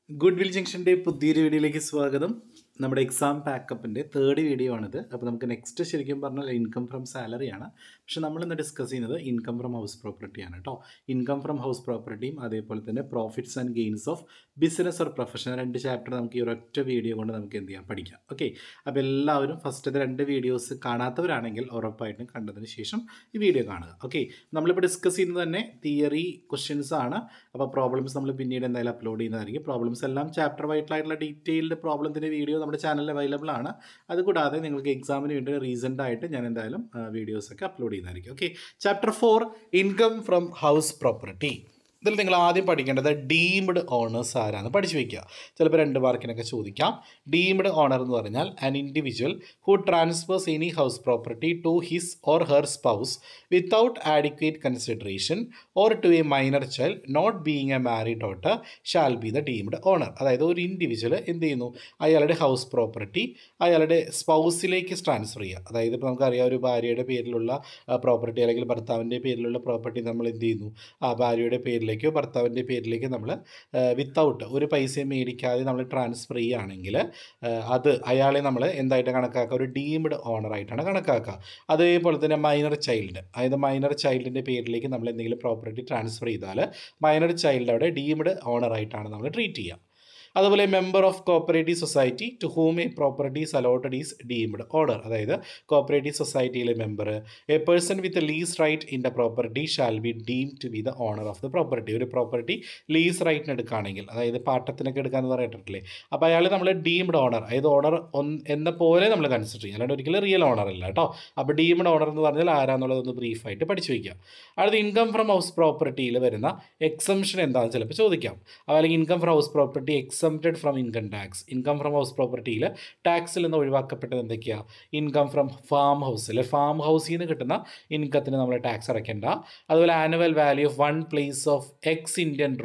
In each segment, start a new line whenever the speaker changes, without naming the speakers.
Good will ജംഗ്ഷൻ്റെ പുതിയൊരു വീഡിയോയിലേക്ക് സ്വാഗതം. നമ്മുടെ എക്സാം പാക്കപ്പിൻ്റെ തേർഡ് വീഡിയോ ആണിത്. അപ്പോൾ നമുക്ക് നെക്സ്റ്റ് ശരിക്കും പറഞ്ഞാൽ ഇൻകം ഫ്രം സാലറിയാണ്. പക്ഷെ നമ്മളിന്ന് ഡിസ്കസ് ചെയ്യുന്നത് ഇൻകം ഫ്രം ഹൗസ് പ്രോപ്പർട്ടിയാണ് കേട്ടോ. ഇൻകം ഫ്രം ഹൗസ് പ്രോപ്പർട്ടിയും അതേപോലെ തന്നെ profits and gains of business or profession, രണ്ട് ചാപ്റ്റർ നമുക്ക് ഈ ഒരൊറ്റ വീഡിയോ കൊണ്ട് നമുക്ക് എന്ത് ചെയ്യാം, പഠിക്കാം. ഓക്കെ, അപ്പോൾ എല്ലാവരും ഫസ്റ്റത്തെ രണ്ട് വീഡിയോസ് കാണാത്തവരാണെങ്കിൽ ഉറപ്പായിട്ടും കണ്ടതിന് ശേഷം ഈ വീഡിയോ കാണുക. ഓക്കെ, നമ്മളിപ്പോൾ ഡിസ്കസ് ചെയ്യുന്നത് തന്നെ തിയറി ക്വസ്റ്റ്യൻസ് ആണ്. അപ്പോൾ പ്രോബ്ലംസ് നമ്മൾ പിന്നീട് എന്തായാലും അപ്ലോഡ് ചെയ്യുന്നതായിരിക്കും. പ്രോബ്ലംസ് എല്ലാം ചാപ്റ്റർ വൈറ്റായിട്ടുള്ള ഡീറ്റെയിൽഡ് പ്രോബ്ലത്തിൻ്റെ വീഡിയോ നമ്മുടെ ചാനലിൽ അവൈലബിൾ ആണ്. അതുകൂടാതെ നിങ്ങൾക്ക് എക്സാമിന് വേണ്ടി റീസെൻ്റ് ആയിട്ട് ഞാൻ എന്തായാലും വീഡിയോസൊക്കെ അപ്ലോഡ് ചെയ്യുന്നതായിരിക്കും. Okay, chapter 4 income from house property. ഇതിൽ നിങ്ങൾ ആദ്യം പഠിക്കേണ്ടത് ഡീംഡ് ഓണേഴ്സ് ആരാന്ന് പഠിച്ചു വയ്ക്കുക. ചിലപ്പോൾ 2 മാർക്കിനൊക്കെ ചോദിക്കാം. ഡീംഡ് ഓണർ എന്ന് പറഞ്ഞാൽ an individual who transfers any house property to his or her spouse without adequate consideration or to a minor child not being a married daughter shall be the deemed owner. അതായത് ഒരു individual എന്ത് ചെയ്യുന്നു, അയാളുടെ house property അയാളുടെ സ്പൗസിലേക്ക് transfer ചെയ്യുക. അതായത് ഇപ്പോൾ നമുക്കറിയാം, ഒരു ഭാര്യയുടെ പേരിലുള്ള പ്രോപ്പർട്ടി അല്ലെങ്കിൽ ഭർത്താവിൻ്റെ പേരിലുള്ള പ്രോപ്പർട്ടി നമ്മൾ എന്ത് ചെയ്യുന്നു, ആ ഭാര്യയുടെ പേരിലേക്കോ ഭർത്താവിൻ്റെ പേരിലേക്ക് നമ്മൾ വിത്തൗട്ട് ഒരു പൈസയും മേടിക്കാതെ നമ്മൾ ട്രാൻസ്ഫർ ചെയ്യുകയാണെങ്കിൽ അത് അയാളെ നമ്മൾ എന്തായിട്ട് കണക്കാക്കുക, ഒരു ഡീംഡ് ഓണറായിട്ടാണ് കണക്കാക്കുക. അതേപോലെ തന്നെ മൈനർ ചൈൽഡ്, അതായത് മൈനർ ചൈൽഡിൻ്റെ പേരിലേക്ക് നമ്മൾ എന്തെങ്കിലും പ്രോപ്പർട്ടി ട്രാൻസ്ഫർ ചെയ്താൽ മൈനർ ചൈൽഡ് അവിടെ ഡീംഡ് ഓണറായിട്ടാണ് നമ്മൾ ട്രീറ്റ് ചെയ്യുക. അതുപോലെ member of cooperative society to whom a property is allotted is deemed owner. അതായത് കോപ്പറേറ്റീവ് സൊസൈറ്റിയിലെ member, a person with lease right in the property shall be deem to be the owner of the property. ഒരു property lease റൈറ്റിന് എടുക്കുകയാണെങ്കിൽ, അതായത് പാട്ടത്തിനൊക്കെ എടുക്കാമെന്ന് പറഞ്ഞിട്ടില്ലേ, അപ്പോൾ അയാൾ നമ്മൾ ഡീംഡ് ഓണർ, അതായത് ഓണർ എന്ന പോലെ നമ്മൾ കൺസിഡർ ചെയ്യും, അല്ലാണ്ട് ഒരിക്കലും റിയൽ ഓണർ അല്ല കേട്ടോ. അപ്പോൾ ഡീംഡ് ഓണർ എന്ന് പറഞ്ഞാൽ ആരാന്നുള്ളതൊന്ന് ബ്രീഫായിട്ട് പഠിച്ചു വയ്ക്കുക. അടുത്ത ഇൻകം ഫ്രം ഹൗസ് പ്രോപ്പർട്ടിയിൽ വരുന്ന എക്സംഷൻ എന്താണെന്ന് ചിലപ്പോൾ ചോദിക്കാം. അല്ലെങ്കിൽ income from house property exempted from income tax. Income from house പ്രോപ്പർട്ടിയിൽ ടാക്സിൽ നിന്ന് ഒഴിവാക്കപ്പെട്ടത് എന്തൊക്കെയാണ്? ഇൻകം ഫ്രം ഫാം ഹൗസ്, അല്ലെ ഫാം ഹൗസിൽ നിന്ന് കിട്ടുന്ന ഇൻകത്തിന് നമ്മൾ ടാക്സ് അടയ്ക്കേണ്ട. അതുപോലെ annual value of 1 place of ex Indian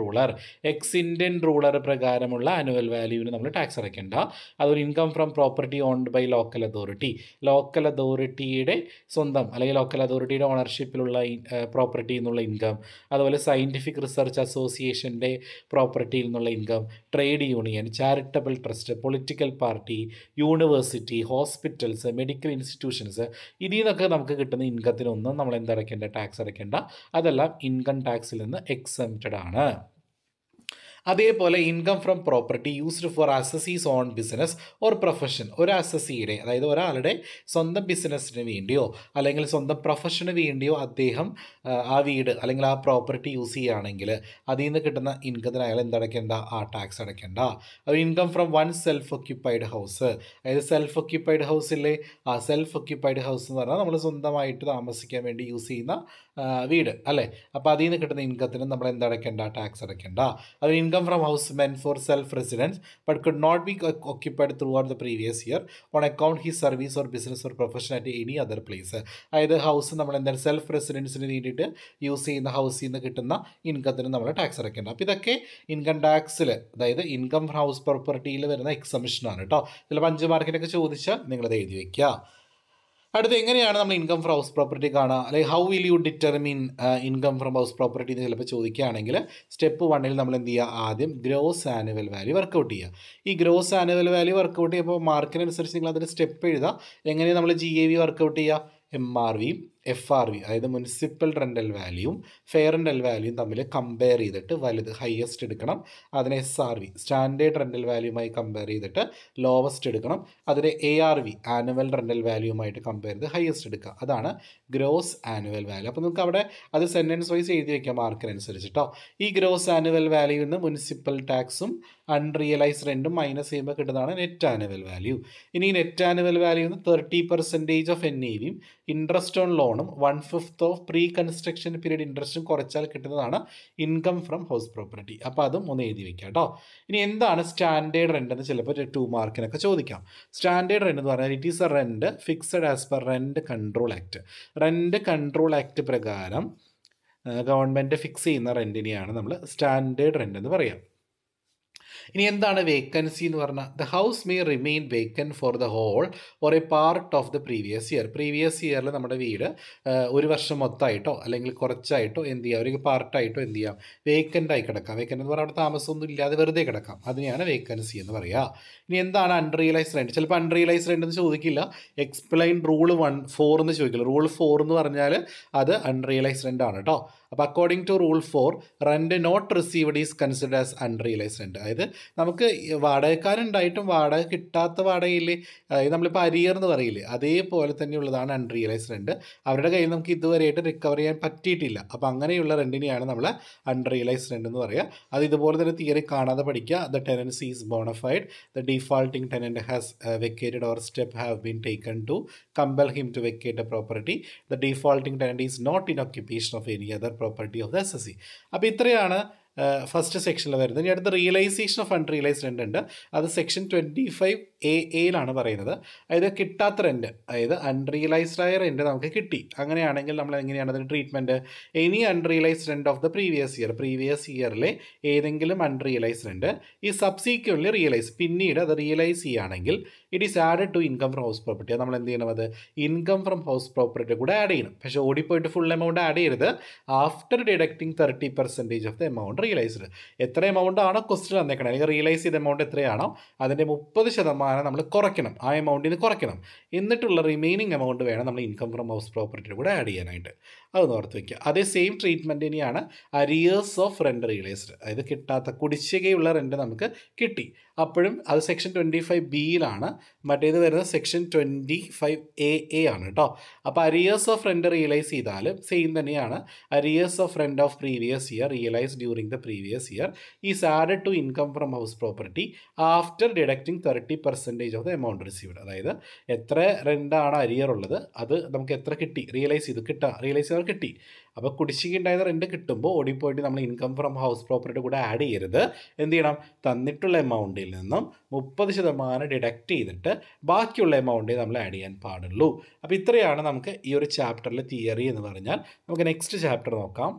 ruler പ്രകാരമുള്ള ആനുവൽ വാല്യൂവിന് നമ്മൾ ടാക്സ് അടയ്ക്കേണ്ട. അതുപോലെ income from property owned by local അതോറിറ്റിയുടെ സ്വന്തം അല്ലെങ്കിൽ ലോക്കൽ അതോറിറ്റിയുടെ ഓണർഷിപ്പിലുള്ള പ്രോപ്പർട്ടിയിൽ നിന്നുള്ള ഇൻകം. അതുപോലെ സയൻറ്റിഫിക് റിസർച്ച് അസോസിയേഷൻ്റെ പ്രോപ്പർട്ടിയിൽ നിന്നുള്ള income, trade union, charitable trust, political party, university, hospitals, medical institutions, ഇതിൽ നിന്നൊക്കെ നമുക്ക് കിട്ടുന്ന ഇൻകത്തിനൊന്നും നമ്മൾ എന്തടയ്ക്കേണ്ട, ടാക്സ് അടയ്ക്കേണ്ട. അതെല്ലാം ഇൻകം ടാക്സിൽ നിന്ന് എക്സംപ്റ്റഡ് ആണ്. അതേപോലെ income from property used for assessee's own business or profession. ഒരു അസസിയുടെ, അതായത് ഒരാളുടെ സ്വന്തം ബിസിനസ്സിന് വേണ്ടിയോ അല്ലെങ്കിൽ സ്വന്തം പ്രൊഫഷന് വേണ്ടിയോ അദ്ദേഹം ആ വീട് അല്ലെങ്കിൽ ആ പ്രോപ്പർട്ടി യൂസ് ചെയ്യുകയാണെങ്കിൽ അതിൽ നിന്ന് കിട്ടുന്ന ഇൻകത്തിന് അയാൾ എന്തടയ്ക്കേണ്ട, ആ ടാക്സ് അടയ്ക്കേണ്ട. അത് income from one self occupied house, അതായത് സെൽഫ് ഒക്യുപ്പൈഡ് ഹൗസിലെ ആ സെൽഫ് ഒക്യുപ്പൈഡ് ഹൗസ് എന്ന് പറഞ്ഞാൽ നമ്മൾ സ്വന്തമായിട്ട് താമസിക്കാൻ വേണ്ടി യൂസ് ചെയ്യുന്ന വീട് അല്ലേ. അപ്പോൾ അതിൽ നിന്ന് കിട്ടുന്ന ഇൻകത്തിന് നമ്മൾ എന്തടയ്ക്കേണ്ട, ടാക്സ് അടയ്ക്കേണ്ട. അത് income from house meant for self-residence but could not be occupied throughout the previous year on account his service or business or profession at any other place. അതായത് ഹൗസ് നമ്മൾ എന്തായാലും സെൽഫ് റെസിഡൻസിന് വേണ്ടിയിട്ട് യൂസ് ചെയ്യുന്ന ഹൗസിൽ നിന്ന് കിട്ടുന്ന ഇൻകത്തിന് നമ്മൾ ടാക്സ് അടയ്ക്കേണ്ട. അപ്പോൾ ഇതൊക്കെ ഇൻകം ടാക്സിൽ, അതായത് ഇൻകം ഹൗസ് പ്രോപ്പർട്ടിയിൽ വരുന്ന എക്സംഷനാണ് കേട്ടോ. ചിലപ്പോൾ 5 മാർക്കിനൊക്കെ ചോദിച്ചാൽ നിങ്ങളത് എഴുതി വയ്ക്കുക. അടുത്ത് എങ്ങനെയാണ് നമ്മൾ ഇൻകം ഫ്രം ഹൗസ് പ്രോപ്പർട്ടി കാണുക, അല്ലെങ്കിൽ how will you determine income from house property എന്ന് ചിലപ്പോൾ ചോദിക്കുകയാണെങ്കിൽ സ്റ്റെപ്പ് 1 നമ്മൾ എന്ത് ചെയ്യുക, ആദ്യം ഗ്രോസ് ആനുവൽ വാല്യൂ വർക്കൗട്ട് ചെയ്യുക. ഈ ഗ്രോസ് ആനുവൽ വാല്യൂ വർക്കൗട്ട് ചെയ്യുമ്പോൾ മാർക്കിനനുസരിച്ച് നിങ്ങൾ അതിന് സ്റ്റെപ്പ് എഴുതുക. എങ്ങനെയാണ് നമ്മൾ GAV വർക്കൗട്ട് ചെയ്യുക, MRVയും FRV, അതായത് മുനിസിപ്പൽ റെൻ്റൽ വാല്യൂവും ഫെയർ റെൻ്റൽ വാല്യൂവും തമ്മിൽ കമ്പയർ ചെയ്തിട്ട് വലുത് ഹയസ്റ്റ് എടുക്കണം. അതിനെ SRV സ്റ്റാൻഡേർഡ് റെൻ്റൽ വാല്യൂമായി കമ്പയർ ചെയ്തിട്ട് ലോവസ്റ്റ് എടുക്കണം. അതിനെ ARV ആനുവൽ റെൻ്റൽ വാല്യൂവുമായിട്ട് കമ്പയർ ചെയ്ത് ഹയസ്റ്റ് എടുക്കുക. അതാണ് ഗ്രോസ് ആനുവൽ വാല്യൂ. അപ്പോൾ നമുക്ക് അവിടെ അത് സെൻറ്റൻസ് വൈസ് എഴുതി വയ്ക്കാം മാർക്കിനനുസരിച്ച് കേട്ടോ. ഈ ഗ്രോസ് ആനുവൽ വാല്യൂ നിന്ന് മുനിസിപ്പൽ ടാക്സും അൺറിയലൈസ് റെൻറ്റും മൈനസ് ചെയ്യുമ്പോൾ കിട്ടുന്നതാണ് നെറ്റ് ആനുവൽ വാല്യൂ. ഇനി നെറ്റ് ആനുവൽ വാല്യൂ നിന്ന് 30% ഓഫ് NAVയും ഇൻട്രസ്റ്റ് ഓൺ ലോണും 1/5 ഓഫ് പ്രീ കൺസ്ട്രക്ഷൻ പീരീഡ് ഇൻട്രസ്റ്റും കുറച്ചാൽ കിട്ടുന്നതാണ് ഇൻകം ഫ്രം ഹൗസ് പ്രോപ്പർട്ടി. അപ്പോൾ അതും ഒന്ന് എഴുതി വയ്ക്കാം കേട്ടോ. ഇനി എന്താണ് സ്റ്റാൻഡേർഡ് റെൻ്റ് എന്ന് ചിലപ്പോൾ 2 മാർക്കിനൊക്കെ ചോദിക്കാം. സ്റ്റാൻഡേർഡ് റെൻ്റ് എന്ന് പറഞ്ഞാൽ it is a rent fixed as per rent control act. Rent control act പ്രകാരം ഗവൺമെൻറ് ഫിക്സ് ചെയ്യുന്ന റെൻറ്റിനെയാണ് നമ്മൾ സ്റ്റാൻഡേർഡ് റെൻ്റ് എന്ന് പറയാം. ഇനി എന്താണ് വേക്കൻസി എന്ന് പറഞ്ഞാൽ the house may remain vacant for the whole or a part of the previous ഇയറിൽ നമ്മുടെ വീട് ഒരു വർഷം മൊത്തമായിട്ടോ അല്ലെങ്കിൽ കുറച്ചായിട്ടോ എന്ത് ചെയ്യാം, ഒരു പാർട്ടായിട്ടോ എന്ത് ചെയ്യാം, വേക്കൻ്റ് ആയി കിടക്കാം. വേക്കൻ്റ് എന്ന് പറഞ്ഞാൽ അവിടെ താമസമൊന്നും ഇല്ലാതെ വെറുതെ കിടക്കാം, അതിനെയാണ് വേക്കൻസി എന്ന് പറയുക. ഇനി എന്താണ് അൺറിയലൈസ്ഡ് റെൻറ്റ്? ചിലപ്പോൾ അൺറിയലൈസ്ഡ് റെൻറ്റ് എന്ന് ചോദിക്കില്ല, എക്സ്പ്ലെയിൻ റൂൾ 4 എന്ന് ചോദിക്കില്ല. റൂൾ 4 എന്ന് പറഞ്ഞാൽ അത് അൺറിയലൈസ്ഡ് റെൻ്റ് ആണ് കേട്ടോ. അപ്പോൾ according to rule 4 rent not received is consider as unrealised rent. അതായത് നമുക്ക് വാടകക്കാരുണ്ടായിട്ടും വാടക കിട്ടാത്ത വാടകയില്ലേ, അതായത് നമ്മളിപ്പോൾ അരിയർ എന്ന് പറയില്ലേ, അതേപോലെ തന്നെയുള്ളതാണ് അൺറിയലൈസ്ഡ് റെൻറ്റ്. അവരുടെ കയ്യിൽ നമുക്ക് ഇതുവരെയായിട്ട് റിക്കവർ ചെയ്യാൻ പറ്റിയിട്ടില്ല. അപ്പോൾ അങ്ങനെയുള്ള റെൻറ്റിനെയാണ് നമ്മൾ അൺറിയലൈസ്ഡ് റെൻറ്റ് എന്ന് പറയുക. അത് ഇതുപോലെ തന്നെ തിയറി കാണാതെ പഠിക്കുക. The tenancy is bona fide, the defaulting tenant has vacated or step have been taken to compel him to vacate a property, the defaulting tenant is not in occupation of any other property of the SSC. അപ്പോൾ ഇത്രയാണ് first സെക്ഷനിൽ വരുന്നത്. ഇനി അടുത്ത realisation of unrealised rent ഉണ്ട്. അത് section 25A പറയുന്നത്. അതായത് കിട്ടാത്ത റെൻറ്റ്, അതായത് അൺറിയലൈസ്ഡ് ആയ റെൻറ്റ് നമുക്ക് കിട്ടി, അങ്ങനെയാണെങ്കിൽ നമ്മൾ എങ്ങനെയാണ് അതിന് treatment? Any unrealised rent of the previous ഇയറിലെ ഏതെങ്കിലും അൺറിയലൈസ്ഡ് റെൻറ്റ് ഈ സബ്സീക്വൻ്റ്ലി റിയലൈസ്, പിന്നീട് അത് റിയലൈസ് ചെയ്യുകയാണെങ്കിൽ it is added to income from house property. അത് നമ്മൾ എന്ത് ചെയ്യണം? അത് ഇൻകം ഫ്രം ഹൗസ് പ്രോപ്പർട്ടി കൂടെ ആഡ് ചെയ്യണം. പക്ഷേ ഓടിപ്പോയിട്ട് ഫുൾ എമൗണ്ട് ആഡ് ചെയ്യരുത്. After deducting 30% of the amount realised. എത്ര എമൗണ്ട് ആണോ ക്വസ്റ്റ്യൻ തന്നേക്കണം, അല്ലെങ്കിൽ റിയലൈസ് ചെയ്ത എമൗണ്ട് എത്രയാണോ അതിൻ്റെ 30% നമ്മൾ കുറയ്ക്കണം, ആ എമൗണ്ടിൽ നിന്ന് കുറയ്ക്കണം. എന്നിട്ടുള്ള റിമൈനിങ് എമൗണ്ട് വേണം നമ്മൾ ഇൻകം ഫ്രം ഹൗസ് പ്രോപ്പർട്ടിയുടെ കൂടെ ആഡ് ചെയ്യാനായിട്ട്. അതൊന്ന് ഓർത്ത് വയ്ക്കുക. അതേ സെയിം ട്രീറ്റ്മെൻറ്റ് തന്നെയാണ് അരിയേഴ്സ് ഓഫ് റെൻറ്റ് റിയലൈസ്ഡ്. അതായത് കിട്ടാത്ത കുടിശ്ശികയുള്ള റെൻറ്റ് നമുക്ക് കിട്ടി, അപ്പോഴും അത് സെക്ഷൻ 25Bയിലാണ്. മറ്റേത് വരുന്നത് സെക്ഷൻ 25A ആണ് കേട്ടോ. അപ്പോൾ അരിയേഴ്സ് ഓഫ് റെൻറ്റ് റിയലൈസ് ചെയ്താലും സെയിം തന്നെയാണ്. Arrears of rent of previous year realise during the previous year is added to income from house property after deducting 30% of the amount received. അതായത് എത്ര റെൻ്റാണ് arrear ഉള്ളത് അത് നമുക്ക് എത്ര കിട്ടി, റിയലൈസ് ചെയ്താൽ കിട്ടി. അപ്പോൾ കുടിശ്ശിക ഉണ്ടായത് റെൻറ്റ് കിട്ടുമ്പോൾ ഓടിപ്പോയിട്ട് നമ്മൾ ഇൻകം ഫ്രം ഹൗസ് പ്രോപ്പർട്ടി കൂടെ ആഡ് ചെയ്യരുത്. എന്ത് ചെയ്യണം? തന്നിട്ടുള്ള എമൗണ്ടിൽ നിന്നും 30% ഡിഡക്റ്റ് ചെയ്തിട്ട് ബാക്കിയുള്ള എമൗണ്ടേ നമ്മൾ ആഡ് ചെയ്യാൻ പാടുള്ളൂ. അപ്പോൾ ഇത്രയാണ് നമുക്ക് ഈ ഒരു ചാപ്റ്ററിലെ തിയറി എന്ന് പറഞ്ഞാൽ. നമുക്ക് നെക്സ്റ്റ് ചാപ്റ്റർ നോക്കാം.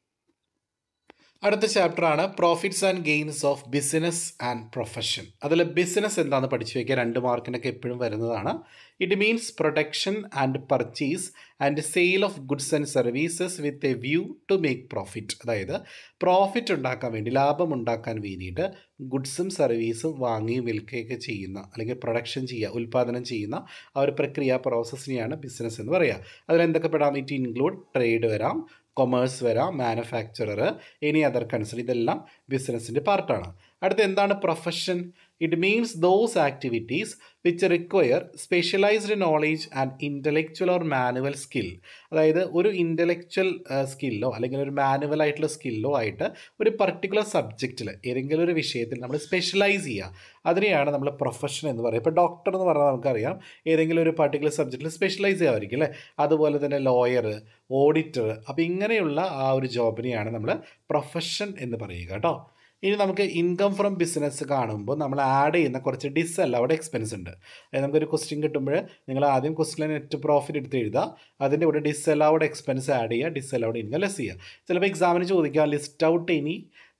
അടുത്ത ചാപ്റ്ററാണ് profits and gains of business and profession. അതിൽ ബിസിനസ് എന്താണെന്ന് പഠിച്ചു വയ്ക്കുക, 2 മാർക്കിനൊക്കെ എപ്പോഴും വരുന്നതാണ്. It means production and purchase and sale of goods and services with a view to make profit. അതായത് പ്രോഫിറ്റ് ഉണ്ടാക്കാൻ വേണ്ടി, ലാഭം ഉണ്ടാക്കാൻ വേണ്ടിയിട്ട് ഗുഡ്സും സർവീസും വാങ്ങി വിൽക്കുകയൊക്കെ ചെയ്യുന്ന, അല്ലെങ്കിൽ പ്രൊഡക്ഷൻ ചെയ്യുക, ഉൽപ്പാദനം ചെയ്യുന്ന ആ ഒരു പ്രക്രിയ, പ്രോസസ്സിനെയാണ് ബിസിനസ് എന്ന് പറയുക. അതിലെന്തൊക്കെ പെടാം? ഇറ്റ് ഇൻക്ലൂഡ് ട്രേഡ് വരാം, കൊമേഴ്സ് വരാം, മാനുഫാക്ചറർ, എനി അതർ കൺസേൺ, ഇതെല്ലാം ബിസിനസ്സിൻ്റെ പാർട്ടാണ്. അടുത്ത എന്താണ് profession? It means those activities which require specialised knowledge and intellectual or manual skill. അതായത് ഒരു ഇൻ്റലക്ച്വൽ സ്കില്ലോ അല്ലെങ്കിൽ ഒരു മാനുവൽ ആയിട്ടുള്ള സ്കില്ലോ ആയിട്ട് ഒരു പർട്ടിക്കുലർ സബ്ജക്റ്റിൽ, ഏതെങ്കിലും ഒരു വിഷയത്തിൽ നമ്മൾ സ്പെഷ്യലൈസ് ചെയ്യുക, അതിനെയാണ് നമ്മൾ പ്രൊഫഷൻ എന്ന് പറയുക. ഇപ്പോൾ ഡോക്ടർ എന്ന് പറഞ്ഞാൽ നമുക്കറിയാം ഏതെങ്കിലും ഒരു പർട്ടിക്കുലർ സബ്ജക്റ്റിൽ സ്പെഷ്യലൈസ് ചെയ്യാമായിരിക്കും അല്ലേ. അതുപോലെ തന്നെ ലോയർ, ഓഡിറ്റർ, അപ്പോൾ ഇങ്ങനെയുള്ള ആ ഒരു ജോബിനെയാണ് നമ്മൾ പ്രൊഫഷൻ എന്ന് പറയുക കേട്ടോ. ഇനി നമുക്ക് ഇൻകം ഫ്രം ബിസിനസ് കാണുമ്പോൾ നമ്മൾ ആഡ് ചെയ്യുന്ന കുറച്ച് ഡിസല്ലൗഡ് എക്സ്പെൻസ് ഉണ്ട്. അതായത് നമുക്കൊരു ക്വസ്റ്റ്യൻ കിട്ടുമ്പോൾ നിങ്ങൾ ആദ്യം ക്വസ്റ്റ്യനിലെ നെറ്റ് പ്രോഫിറ്റ് എടുത്ത് എഴുതുക, അതിൻ്റെ കൂടെ ഡിസല്ലൗഡ് എക്സ്പെൻസ് ആഡ് ചെയ്യുക, ഡിസല്ലൗഡ് ഇൻകം ലെസ് ചെയ്യുക. ചിലപ്പോൾ എക്സാമിന് ചോദിക്കുക list out any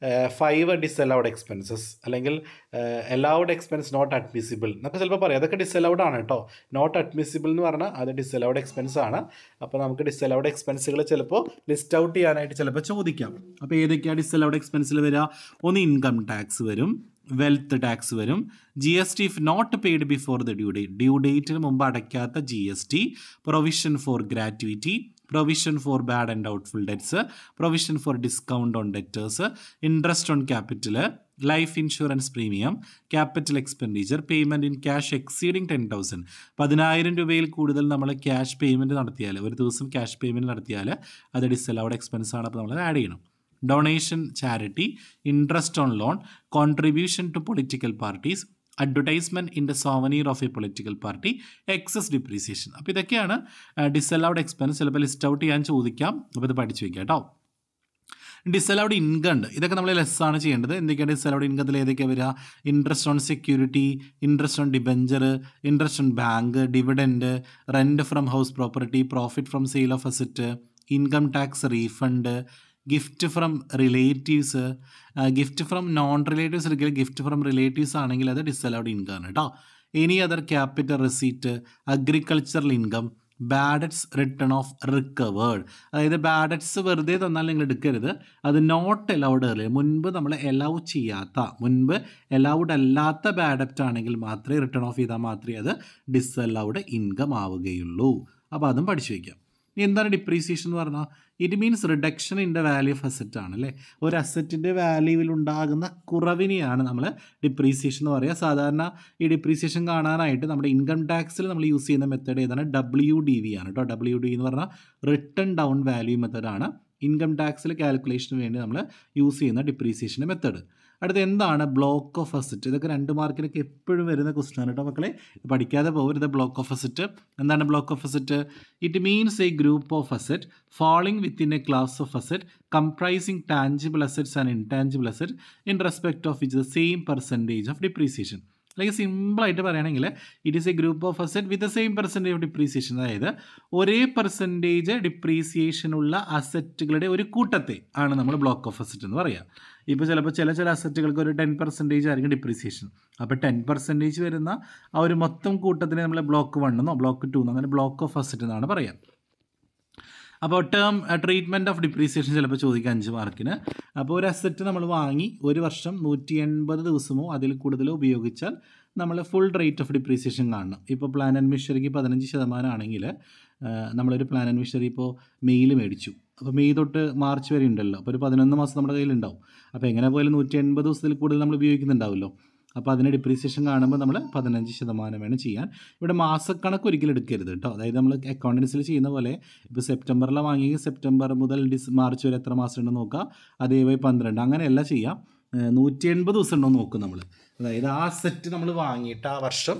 5 disallowed expenses, അല്ലെങ്കിൽ അലൗഡ് എക്സ്പെൻസ് നോട്ട് അഡ്മിസിബിൾ എന്നൊക്കെ ചിലപ്പോൾ പറയാം. അതൊക്കെ ഡിസല്ലൗഡ് ആണ് കേട്ടോ. നോട്ട് അഡ്മിസിബിൾ എന്ന് പറഞ്ഞാൽ അത് ഡിസല്ലൗഡ് എക്സ്പെൻസ് ആണ്. അപ്പോൾ നമുക്ക് ഡിസല്ലൗഡ് എക്സ്പെൻസുകൾ ചിലപ്പോൾ ലിസ്റ്റ് ഔട്ട് ചെയ്യാനായിട്ട് ചിലപ്പോൾ ചോദിക്കാം. അപ്പോൾ ഏതൊക്കെയാണ് ഡിസല്ലൗഡ് എക്സ്പെൻസിൽ വരിക? ഒന്ന് ഇൻകം ടാക്സ് വരും, വെൽത്ത് ടാക്സ് വരും, GST if not paid before the due ഡേറ്റിന് മുമ്പ് അടയ്ക്കാത്ത GST, provision for gratuity, provision for bad and doubtful debts, provision for discount on debtors, interest on capital, life insurance premium, capital expenditure, payment in cash exceeding 10,000. 10,000 രൂപയിൽ കൂടുതൽ നമ്മൾ cash payment നടത്തിയാൽ, ഒരു ദിവസം cash payment നടത്തിയാൽ അത് ഡിസല്ലൗഡ് expense ആണ്. അപ്പോൾ നമ്മൾ ആഡ് ചെയ്യണം. Donation, charity, interest on loan, contribution to political parties, advertisement in the souvenir of a political party, excess depreciation. അപ്പോൾ ഇതൊക്കെയാണ് ഡിസല്ലൗഡ് എക്സ്പെൻസ്. ചിലപ്പോൾ ലിസ്റ്റ് ഔട്ട് ചെയ്യാൻ ചോദിക്കാം. അപ്പോൾ ഇത് പഠിച്ചു വയ്ക്കാം കേട്ടോ. ഡിസല്ലൗഡ് ഇൻകം ഉണ്ട്, ഇതൊക്കെ നമ്മൾ ലെസ്സാണ് ചെയ്യേണ്ടത്. എന്തൊക്കെയാണ് ഡിസല്ലൗഡ് ഇൻകത്തിൽ ഏതൊക്കെയാണ് വരിക? Interest on security, interest on debenture, interest on bank, dividend, rent from house property, profit from sale of asset, income tax refund, gift from relatives, gift from non relatives എടുക്കില്ല, ഗിഫ്റ്റ് ഫ്രം റിലേറ്റീവ്സ് ആണെങ്കിൽ അത് disallowed income ആണ് കേട്ടോ. Any other capital receipt, agricultural income, bad debts written off recovered. അതായത് bad debts വെറുതെ തന്നാൽ നിങ്ങൾ എടുക്കരുത്, അത് നോട്ട് അലൗഡ് അല്ലേ, മുൻപ് നമ്മൾ അലൗ ചെയ്യാത്ത, മുൻപ് അലൗഡ് അല്ലാത്ത ബാഡപ്റ്റ് ആണെങ്കിൽ മാത്രമേ റിട്ടേൺ ഓഫ് ചെയ്താൽ മാത്രമേ അത് ഡിസലൗഡ് ഇൻകം ആവുകയുള്ളൂ. അപ്പോൾ അതും പഠിച്ചു വയ്ക്കാം. ഇനി എന്താണ് ഡിപ്രീസിയേഷൻ എന്ന് പറഞ്ഞാൽ? It means reduction in the value of asset ആണ് അല്ലേ. ഒരു അസറ്റിൻ്റെ വാല്യൂവിൽ ഉണ്ടാകുന്ന കുറവിനെയാണ് നമ്മൾ ഡിപ്രീസിയേഷൻ എന്ന് പറയുക. സാധാരണ ഈ ഡിപ്രീസിയേഷൻ കാണാനായിട്ട് നമ്മുടെ ഇൻകം ടാക്സിൽ നമ്മൾ യൂസ് ചെയ്യുന്ന മെത്തേഡ് ഏതാണ്? WDV ആണ് കേട്ടോ. WDV എന്ന് പറഞ്ഞാൽ റിട്ടേൺ ഡൗൺ വാല്യൂ മെത്തേഡാണ് ഇൻകം ടാക്സിൽ കാൽക്കുലേഷന് വേണ്ടി നമ്മൾ യൂസ് ചെയ്യുന്ന ഡിപ്രീസിയേഷൻ്റെ മെത്തേഡ്. അടുത്ത എന്താണ് ബ്ലോക്ക് ഓഫ് അസറ്റ്? ഇതൊക്കെ 2 മാർക്കിനൊക്കെ എപ്പോഴും വരുന്ന ക്വസ്റ്റ്യൻ ആണ് കേട്ടോ മക്കളെ, പഠിക്കാതെ പോകരുത്. ബ്ലോക്ക് ഓഫ് അസറ്റ് എന്താണ്? Block of asset it means a group of asset falling within a class of asset comprising tangible assets and intangible asset in respect of which the same percentage of depreciation. അല്ലെങ്കിൽ സിമ്പിളായിട്ട് പറയുകയാണെങ്കിൽ it is a group of asset with the same percentage of depreciation. അതായത് ഒരേ percentage ഡിപ്രീസിയേഷനുള്ള അസറ്റുകളുടെ ഒരു കൂട്ടത്തെ ആണ് നമ്മൾ block of asset എന്ന് പറയുക. ഇപ്പോൾ ചിലപ്പോൾ ചില അസറ്റുകൾക്ക് ഒരു 10% ആയിരിക്കും ഡിപ്രീസിയേഷൻ. അപ്പോൾ 10% വരുന്ന ആ ഒരു മൊത്തം കൂട്ടത്തിനെ നമ്മൾ ബ്ലോക്ക് 1 എന്നോ ബ്ലോക്ക് 2 എന്നോ അങ്ങനെ ബ്ലോക്ക് ഓഫ് അസറ്റ് എന്നാണ് പറയുക. അപ്പോൾ ടേം ട്രീറ്റ്മെൻറ്റ് ഓഫ് ഡിപ്രീസിയേഷൻ ചിലപ്പോൾ ചോദിക്കുക 5 മാർക്കിന്. അപ്പോൾ ഒരു അസറ്റ് നമ്മൾ വാങ്ങി ഒരു വർഷം 180 ദിവസമോ അതിൽ കൂടുതലോ ഉപയോഗിച്ചാൽ നമ്മൾ ഫുൾ റേറ്റ് ഓഫ് ഡിപ്രീസിയേഷൻ കാണണം. ഇപ്പോൾ പ്ലാൻ ആൻഡ് മെഷീനറിക്ക് 15% ആണെങ്കിൽ നമ്മളൊരു പ്ലാൻ ആൻഡ് മെഷീനറി ഇപ്പോൾ മെയ്യിൽ മേടിച്ചു. അപ്പോൾ മെയ് തൊട്ട് മാർച്ച് വരെ ഉണ്ടല്ലോ, അപ്പോൾ ഒരു 11 മാസം നമ്മുടെ കയ്യിലുണ്ടാവും. അപ്പോൾ എങ്ങനെ പോയാലും 180 ദിവസത്തിൽ കൂടുതൽ നമ്മൾ ഉപയോഗിക്കുന്നുണ്ടാവുമല്ലോ. അപ്പോൾ അതിന് ഡിപ്രീസിയേഷൻ കാണുമ്പോൾ നമ്മൾ 15% വേണം ചെയ്യാൻ. ഇവിടെ മാസക്കണക്ക് ഒരിക്കലും എടുക്കരുത് കേട്ടോ. അതായത് നമ്മൾ അക്കൗണ്ടൻസിൽ ചെയ്യുന്ന പോലെ ഇപ്പോൾ സെപ്റ്റംബറിലാണ് വാങ്ങിയെങ്കിൽ സെപ്റ്റംബർ മുതൽ മാർച്ച് വരെ എത്ര മാസം ഉണ്ടെന്ന് നോക്കുക, അതേപോലെ 12 അങ്ങനെയല്ല ചെയ്യാം. 180 ദിവസം ഉണ്ടോ നോക്കും നമ്മൾ. അതായത് ആ സെറ്റ് നമ്മൾ വാങ്ങിയിട്ട് ആ വർഷം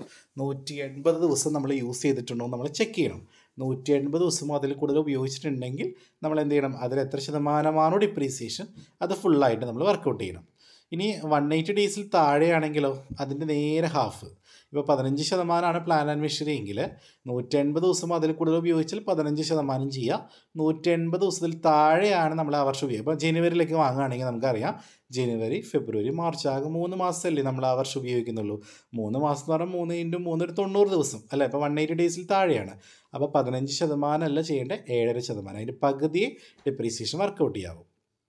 180 ദിവസം നമ്മൾ യൂസ് ചെയ്തിട്ടുണ്ടോ നമ്മൾ ചെക്ക് ചെയ്യണം. 180 ദിവസമോ അതിൽ കൂടുതൽ ഉപയോഗിച്ചിട്ടുണ്ടെങ്കിൽ നമ്മൾ എന്ത് ചെയ്യണം? അതിൽ എത്ര ശതമാനമാണോ ഡിപ്രീസിയേഷൻ അത് ഫുള്ളായിട്ട് നമ്മൾ വർക്കൗട്ട് ചെയ്യണം. ഇനി 180 ഡേയ്സിൽ താഴെയാണെങ്കിലോ അതിൻ്റെ നേരെ ഹാഫ്. ഇപ്പോൾ 15% പ്ലാൻ ആൻഡ് മെഷീനറി എങ്കിൽ 180 ദിവസം അതിൽ കൂടുതൽ ഉപയോഗിച്ചാൽ 15% ചെയ്യുക. 180 ദിവസത്തിൽ താഴെയാണ് നമ്മൾ ആ വർഷം ഉപയോഗിക്കുക. ഇപ്പോൾ ജനുവരിയിലേക്ക് വാങ്ങുകയാണെങ്കിൽ നമുക്കറിയാം ജനുവരി, ഫെബ്രുവരി, മാർച്ച് ആകെ 3 മാസമല്ലേ നമ്മൾ ആ വർഷം ഉപയോഗിക്കുന്നുള്ളൂ. 3 മാസം എന്ന് പറഞ്ഞാൽ 3 × 3 ഒരു 90 ദിവസം അല്ലേ. ഇപ്പോൾ 180 ഡേയ്സിൽ താഴെയാണ്. അപ്പോൾ 15% അല്ല ചെയ്യേണ്ടത്, 7.5%. അതിൻ്റെ പകുതിയെ ഡിപ്രീസിയേഷൻ വർക്കൗട്ട് ചെയ്യാവും.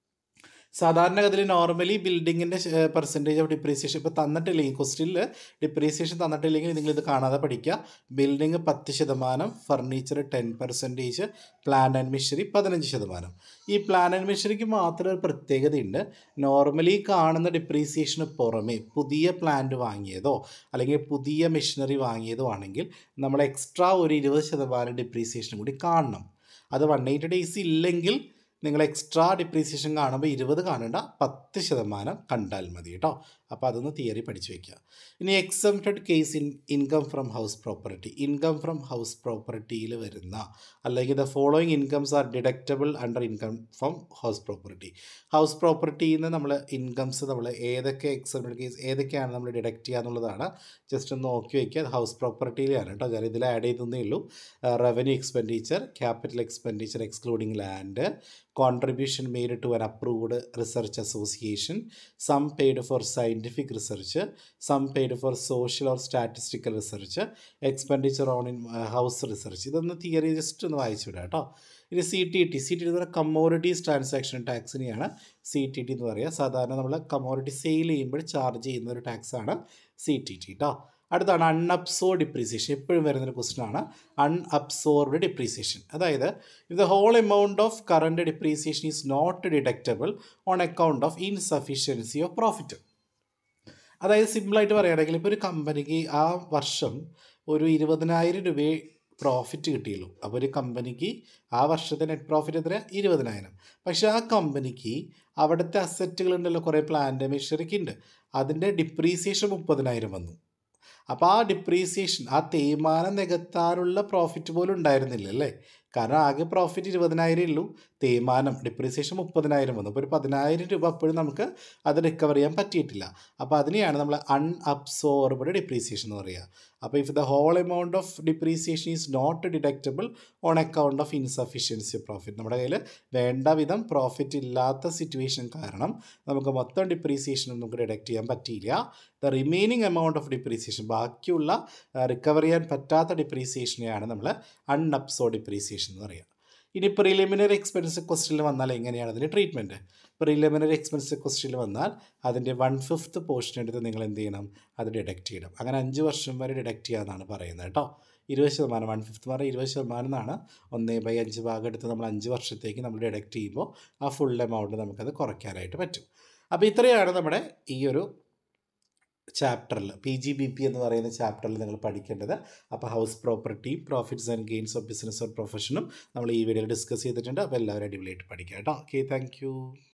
സാധാരണഗതിയിൽ നോർമലി ബിൽഡിങ്ങിൻ്റെ പെർസെൻറ്റേജ് ഓഫ് ഡിപ്രീസിയേഷൻ ഇപ്പോൾ തന്നിട്ടില്ലെങ്കിൽ ക്വസ്റ്റ്യനിൽ ഡിപ്രീസിയേഷൻ തന്നിട്ടില്ലെങ്കിൽ നിങ്ങളിത് കാണാതെ പഠിക്കുക. Building 10%, furniture 10%, plant and machinery 15%. ഈ പ്ലാൻ ആൻഡ് മെഷീനറിക്ക് മാത്രം ഒരു പ്രത്യേകതയുണ്ട്. നോർമലി കാണുന്ന ഡിപ്രീസിയേഷന് പുറമെ പുതിയ പ്ലാന്റ് വാങ്ങിയതോ അല്ലെങ്കിൽ പുതിയ മെഷീനറി വാങ്ങിയതോ ആണെങ്കിൽ നമ്മൾ എക്സ്ട്രാ ഒരു 20% ഡിപ്രീസിയേഷൻ കൂടി കാണണം. അത് 180 ഡേയ്സ് ഇല്ലെങ്കിൽ നിങ്ങൾ എക്സ്ട്രാ ഡിപ്രീസിയേഷൻ കാണുമ്പോൾ 20 കാണേണ്ട, 10% കണ്ടാൽ മതി കേട്ടോ. അപ്പോൾ അതൊന്ന് തിയറി പഠിച്ചു വയ്ക്കുക. ഇനി exempted case income from house property. Income from house പ്രോപ്പർട്ടിയിൽ വരുന്ന അല്ലെങ്കിൽ the following incomes are deductible under income from house property. House പ്രോപ്പർട്ടിയിൽ നിന്ന് നമ്മൾ ഇൻകംസ് നമ്മൾ ഏതൊക്കെ എക്സംപ്റ്റഡ് കേസ് ഏതൊക്കെയാണ് നമ്മൾ ഡിഡക്റ്റ് ചെയ്യുക എന്നുള്ളതാണ്. ജസ്റ്റ് ഒന്ന് നോക്കി വയ്ക്കുക. അത് ഹൗസ് പ്രോപ്പർട്ടിയിലാണ് കേട്ടോ. ഞാൻ ഇതിൽ ആഡ് ചെയ്തേ ഉള്ളൂ. Revenue expenditure, capital expenditure excluding land, contribution made to an approved research association, some paid for scientific research, some paid for social or statistical research, expenditure on house research. ഇതൊന്ന് theory just ഒന്ന് വായിച്ചു വിടാം കേട്ടോ. ഇനി CTT എന്ന് പറഞ്ഞാൽ commodities transaction ടാക്സിനെയാണ് CTT എന്ന് പറയുക. സാധാരണ നമ്മൾ കമ്മോഡിറ്റി സെയിൽ ചെയ്യുമ്പോൾ ചാർജ് ചെയ്യുന്ന ഒരു ടാക്സാണ് CTT കേട്ടോ. അടുത്താണ് അൺഅബ്സോർബ്ഡ് ഡിപ്രീസിയേഷൻ. എപ്പോഴും വരുന്നൊരു ക്വസ്റ്റ്യനാണ് അൺഅബ്സോർബ്ഡ് ഡിപ്രീസിയേഷൻ. അതായത് if the whole amount of current depreciation is not deductible on account of insufficiency of profit. അതായത് സിമ്പിളായിട്ട് പറയുകയാണെങ്കിൽ ഇപ്പോൾ ഒരു കമ്പനിക്ക് ആ വർഷം ഒരു 20,000 രൂപയെ പ്രോഫിറ്റ് കിട്ടിയുള്ളൂ. അപ്പോൾ ഒരു കമ്പനിക്ക് ആ വർഷത്തെ നെറ്റ് പ്രോഫിറ്റ് എത്ര? 20,000. പക്ഷേ ആ കമ്പനിക്ക് അവിടുത്തെ അസറ്റുകളുണ്ടല്ലോ, കുറേ പ്ലാന്റ് മെഷീനറിക്ക് ഉണ്ട്, അതിൻ്റെ ഡിപ്രീസിയേഷൻ 30,000 വന്നു. അപ്പോൾ ആ ഡിപ്രീസിയേഷൻ, ആ തേയ്മാനം നികത്താനുള്ള പ്രോഫിറ്റ് പോലും ഉണ്ടായിരുന്നില്ല അല്ലേ. കാരണം ആകെ പ്രോഫിറ്റ് 20,000 ഉള്ളൂ, തേയ്മാനം ഡിപ്രീസിയേഷൻ 30,000 വന്നു. അപ്പോൾ ഒരു 10,000 രൂപ അപ്പോഴും നമുക്ക് അത് റിക്കവർ ചെയ്യാൻ പറ്റിയിട്ടില്ല. അപ്പോൾ അതിനെയാണ് നമ്മൾ അൺഅബ്സോർബ്ഡ് ഡിപ്രീസിയേഷൻ എന്ന് പറയുക. അപ്പോൾ if the whole amount of depreciation is not deductible on account of insufficiency profit, നമ്മുടെ കയ്യിൽ വേണ്ട വിധം പ്രോഫിറ്റ് ഇല്ലാത്ത സിറ്റുവേഷൻ കാരണം നമുക്ക് മൊത്തം ഡിപ്രീസിയേഷൻ നമുക്ക് ഡിഡക്റ്റ് ചെയ്യാൻ പറ്റിയില്ല. The remaining amount of depreciation, ബാക്കിയുള്ള റിക്കവർ ചെയ്യാൻ പറ്റാത്ത ഡിപ്രീസിയേഷനെയാണ് നമ്മൾ അൺഅബ്സോർബ്ഡ് ഡിപ്രീസിയേഷൻ എന്ന് പറയുക. ഇനി പ്രിലിമിനറി എക്സ്പെൻസ് ക്വസ്റ്റ്യനിൽ വന്നാൽ എങ്ങനെയാണ് അതിൻ്റെ ട്രീറ്റ്മെൻറ്റ്? പ്രിലിമിനറി എക്സ്പെൻസ് ക്വസ്റ്റ്യനിൽ വന്നാൽ അതിൻ്റെ 1/5 പോർഷൻ എടുത്ത് നിങ്ങൾ എന്ത് ചെയ്യണം? അത് ഡിഡക്റ്റ് ചെയ്യണം. അങ്ങനെ 5 വർഷം വരെ ഡിഡക്റ്റ് ചെയ്യാമെന്നാണ് പറയുന്നത് കേട്ടോ. 20%, 1/5 പറഞ്ഞാൽ 20% എന്നാണ്. 1/5 ഭാഗം എടുത്ത് നമ്മൾ 5 വർഷത്തേക്ക് നമ്മൾ ഡിഡക്റ്റ് ചെയ്യുമ്പോൾ ആ ഫുൾ എമൗണ്ട് നമുക്കത് കുറയ്ക്കാനായിട്ട് പറ്റും. അപ്പോൾ ഇത്രയാണ് നമ്മുടെ ഈ ഒരു ചാപ്റ്ററിൽ, PGBP എന്ന് പറയുന്ന ചാപ്റ്ററിൽ നിങ്ങൾ പഠിക്കേണ്ടത്. അപ്പോൾ ഹൗസ് പ്രോപ്പർട്ടിയും profits and gains of business or പ്രൊഫഷനും നമ്മൾ ഈ വീഡിയോയിൽ ഡിസ്കസ് ചെയ്തിട്ടുണ്ട്. അപ്പോൾ എല്ലാവരും അടിപൊളിയായിട്ട് പഠിക്കുക കേട്ടോ. Okay, thank U.